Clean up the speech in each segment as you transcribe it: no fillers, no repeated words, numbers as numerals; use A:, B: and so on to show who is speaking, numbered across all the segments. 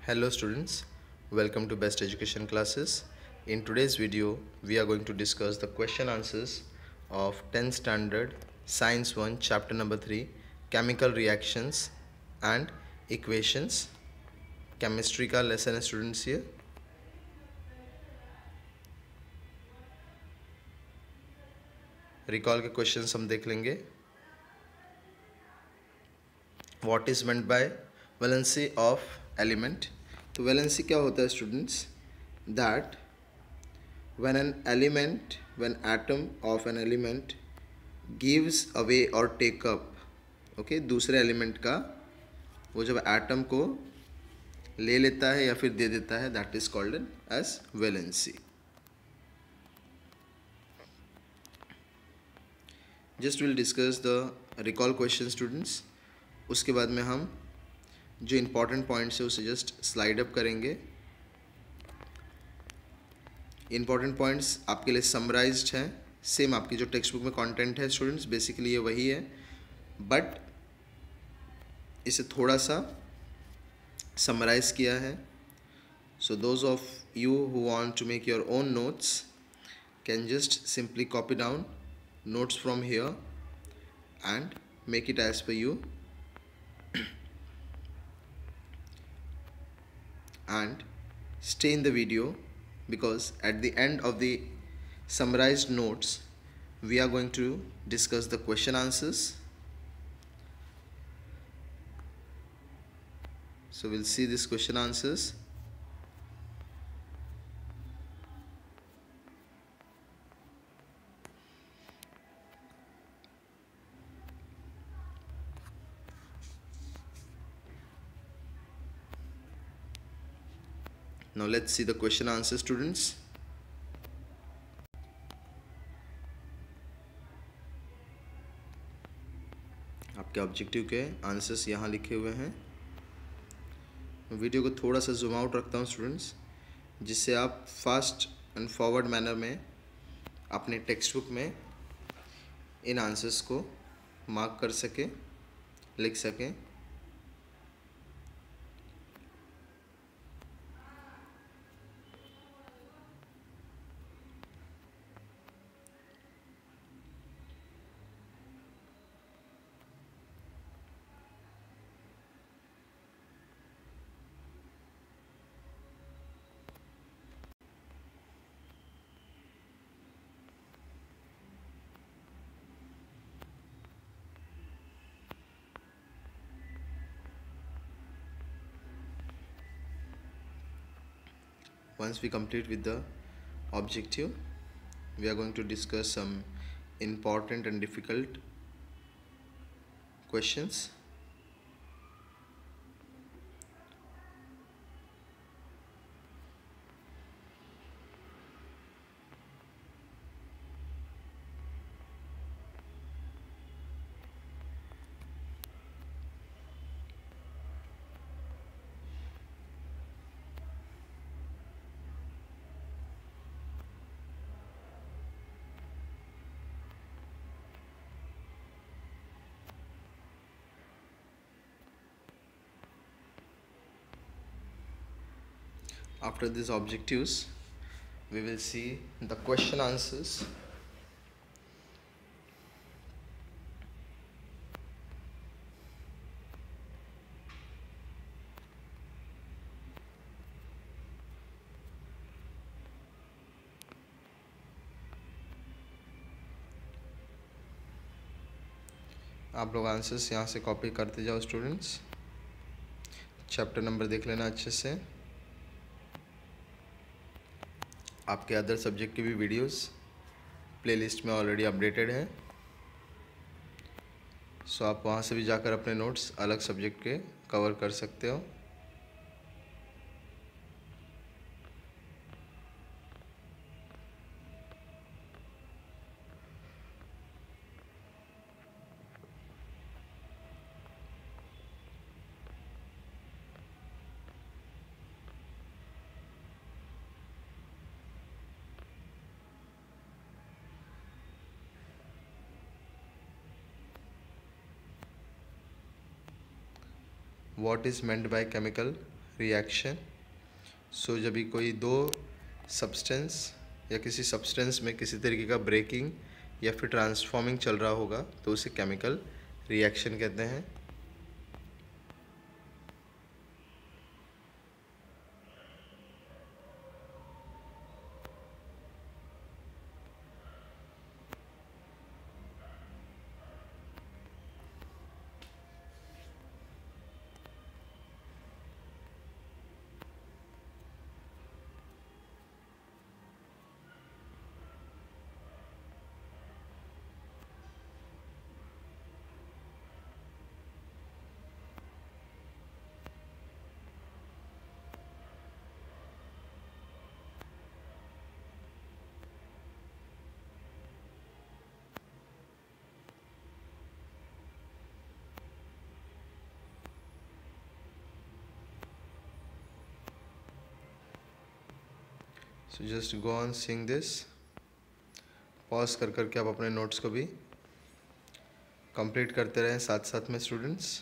A: Hello students, welcome to Best Education Classes. In today's video, we are going to discuss the question answers of 10th standard Science 1 chapter number 3 chemical reactions and equations. Chemistry का lesson है students ये. Recall के questions हम देख लेंगे. What is meant by valency of element? तो valency क्या होता है students? That when atom of an element gives away or take up, okay, दूसरे element का वो जब atom को ले लेता है या फिर दे देता है, that is called as valency. Just we'll discuss the recall question students. उसके बाद में हम जो important points है उसे just slide up करेंगे. इंपॉर्टेंट पॉइंट्स आपके लिए समराइज्ड हैं, सेम आपकी जो टेक्स्ट बुक में कंटेंट है स्टूडेंट्स, बेसिकली ये वही है, बट इसे थोड़ा सा समराइज किया है. So those of you who want to make your own notes can just simply copy down notes from here and make it as per you and stay in the video, because at the end of the summarized notes we are going to discuss the question answers. So we'll see these question answers. Now let's see the question answer students. आपके objective के answers यहाँ लिखे हुए हैं. Video को थोड़ा सा zoom out रखता हूँ स्टूडेंट्स, जिससे आप फास्ट एंड फॉरवर्ड मैनर में अपने टेक्स्ट बुक में इन आंसर्स को मार्क कर सकें, लिख सकें. Once we complete with the objective, we are going to discuss some important and difficult questions. After these objectives, we will see the question answers. आप लोग आंसर्स यहाँ से कॉपी करते जाओ स्टूडेंट्स. चैप्टर नंबर देख लेना अच्छे से. आपके अदर सब्जेक्ट की भी वीडियोस प्लेलिस्ट में ऑलरेडी अपडेटेड है, सो आप वहाँ से भी जाकर अपने नोट्स अलग सब्जेक्ट के कवर कर सकते हो. What is meant by chemical reaction. So जब भी कोई दो सब्सटेंस या किसी सब्सटेंस में किसी तरीके का ब्रेकिंग या फिर ट्रांसफॉर्मिंग चल रहा होगा तो उसे केमिकल रिएक्शन कहते हैं। So just go on seeing this. Pause कर करके आप अपने नोट्स को भी कंप्लीट करते रहें साथ साथ में students.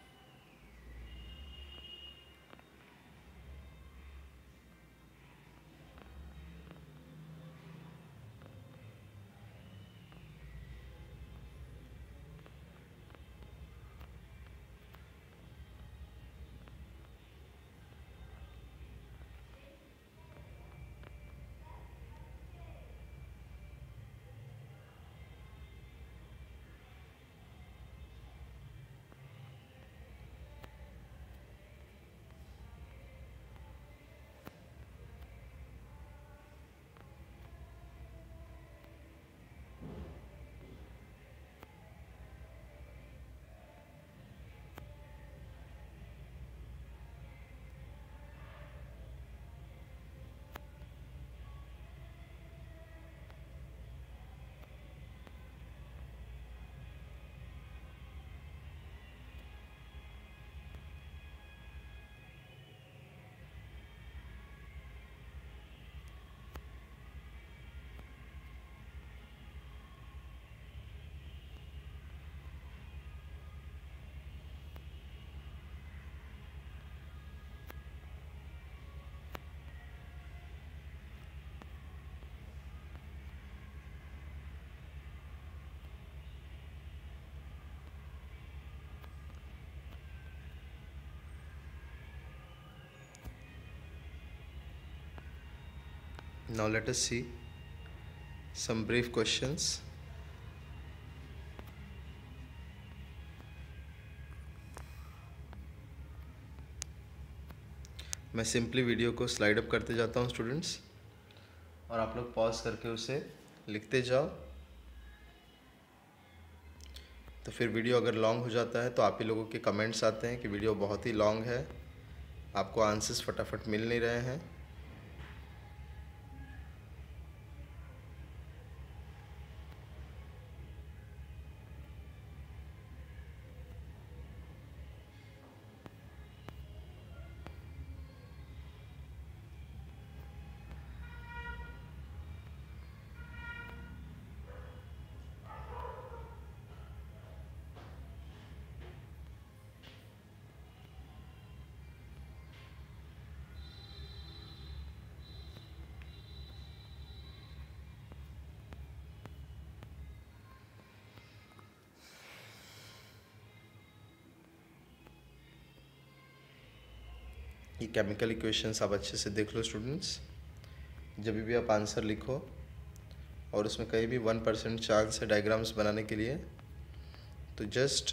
A: Now let us see some brief questions. मैं सिंपली वीडियो को स्लाइड अप करते जाता हूँ स्टूडेंट्स, और आप लोग पॉज करके उसे लिखते जाओ। तो फिर वीडियो अगर लॉन्ग हो जाता है तो आप ही लोगों के कमेंट्स आते हैं कि वीडियो बहुत ही लॉन्ग है, आपको आंसर्स फटाफट मिल नहीं रहे हैं। ये केमिकल इक्वेशंस आप अच्छे से देख लो स्टूडेंट्स। जब भी आप आंसर लिखो और उसमें कहीं भी 1% चांस है डायग्राम्स बनाने के लिए, तो जस्ट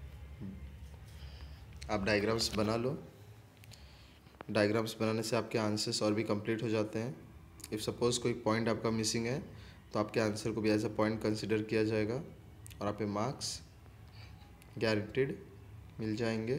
A: आप डायग्राम्स बना लो। डायग्राम्स बनाने से आपके आंसर्स और भी कंप्लीट हो जाते हैं। इफ़ सपोज़ कोई पॉइंट आपका मिसिंग है तो आपके आंसर को भी एज अ पॉइंट कंसिडर किया जाएगा और आप पे मार्क्स गारंटीड मिल जाएंगे।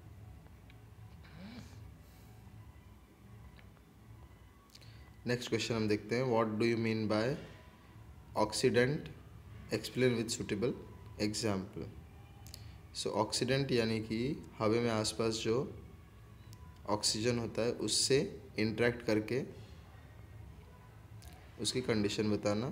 A: नेक्स्ट क्वेश्चन हम देखते हैं, what do you mean by oxidant, explain with suitable example. So oxidant यानी कि हवा में आसपास जो ऑक्सीजन होता है उससे इंटरेक्ट करके उसकी कंडीशन बताना।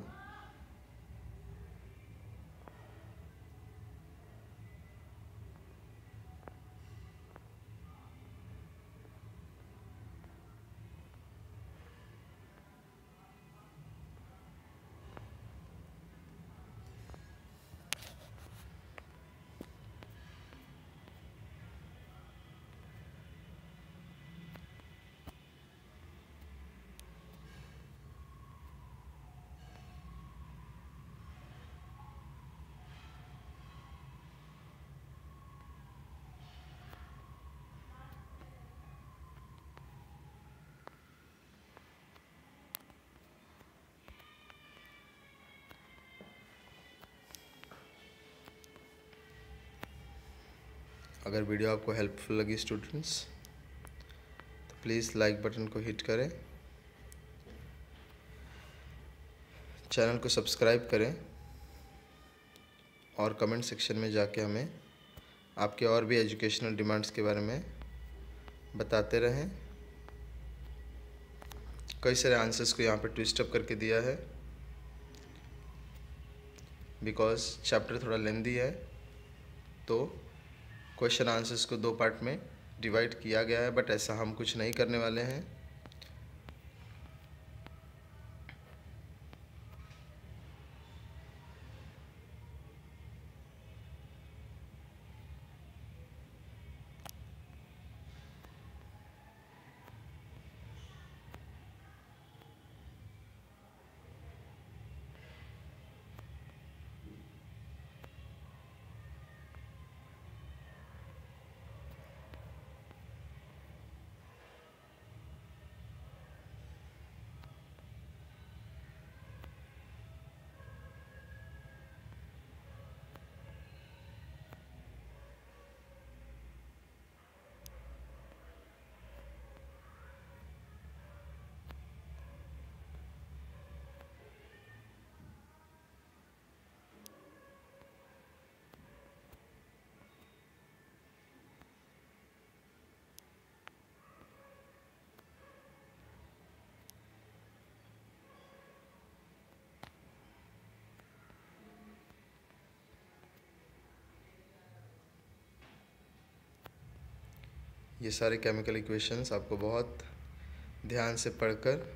A: अगर वीडियो आपको हेल्पफुल लगी स्टूडेंट्स तो प्लीज़ लाइक बटन को हिट करें, चैनल को सब्सक्राइब करें और कमेंट सेक्शन में जाके हमें आपके और भी एजुकेशनल डिमांड्स के बारे में बताते रहें। कई सारे आंसर्स को यहाँ पे ट्विस्ट अप करके दिया है बिकॉज चैप्टर थोड़ा लेंदी है, तो क्वेश्चन आंसर्स को 2 पार्ट में डिवाइड किया गया है, बट ऐसा हम कुछ नहीं करने वाले हैं। ये सारे केमिकल इक्वेशंस आपको बहुत ध्यान से पढ़कर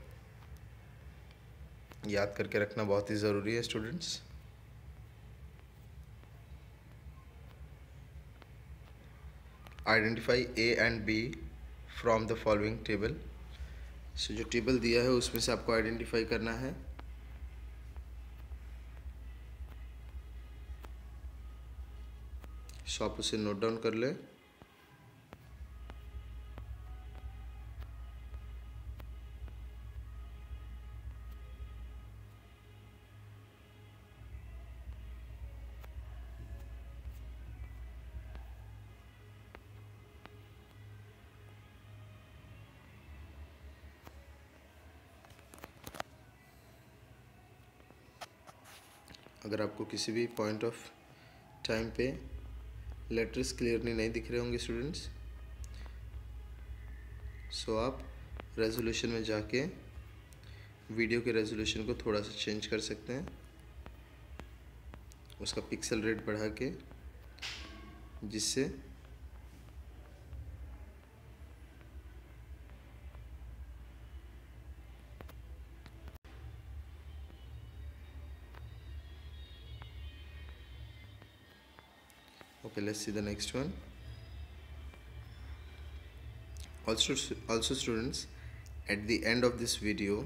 A: याद करके रखना बहुत ही ज़रूरी है students. Identify A and B from the following table. So जो टेबल दिया है उसमें से आपको आइडेंटिफाई करना है। सो आप उसे नोट डाउन कर ले। अगर आपको किसी भी पॉइंट ऑफ टाइम पे लेटर्स क्लियरली नहीं दिख रहे होंगे स्टूडेंट्स, सो आप रेजोल्यूशन में जाके वीडियो के रेजोल्यूशन को थोड़ा सा चेंज कर सकते हैं, उसका पिक्सल रेट बढ़ा के, जिससे okay, let's see the next one. Also students, at the end of this video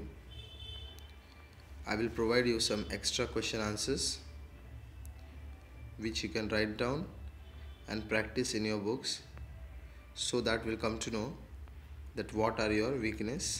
A: I will provide you some extra question answers which you can write down and practice in your books, so that will come to know that what are your weakness.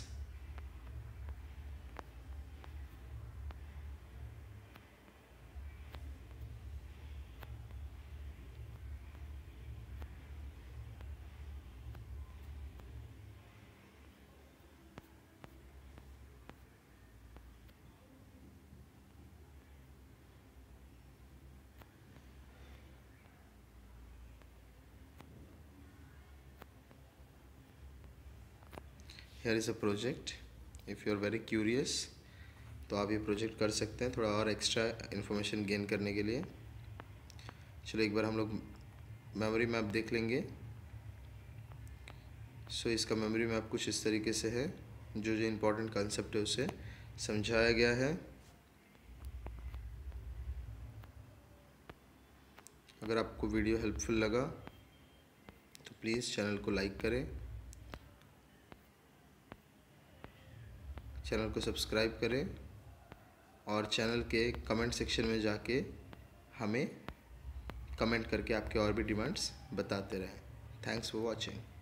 A: Here is a project. If you are very curious तो आप ये project कर सकते हैं थोड़ा और extra information gain करने के लिए। चलो एक बार हम लोग मेमोरी मैप देख लेंगे। सो इसका मेमोरी मैप कुछ इस तरीके से है, जो जो इम्पोर्टेंट कंसेप्ट है उसे समझाया गया है। अगर आपको वीडियो हेल्पफुल लगा तो प्लीज़ चैनल को लाइक करें, चैनल को सब्सक्राइब करें और चैनल के कमेंट सेक्शन में जाके हमें कमेंट करके आपके और भी डिमांड्स बताते रहें। Thanks for watching.